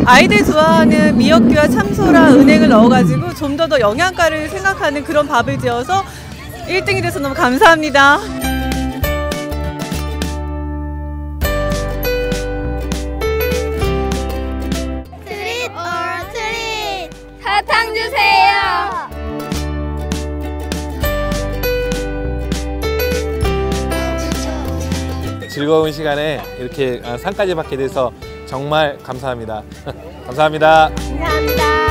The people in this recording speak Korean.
아이들 좋아하는 미역귀와 참소라, 은행을 넣어가지고 좀 더 영양가를 생각하는 그런 밥을 지어서 1등이 돼서 너무 감사합니다. 트릿 or 트릿! 사탕 주세요! 즐거운 시간에 이렇게 상까지 받게 돼서 정말 감사합니다. 감사합니다. 감사합니다.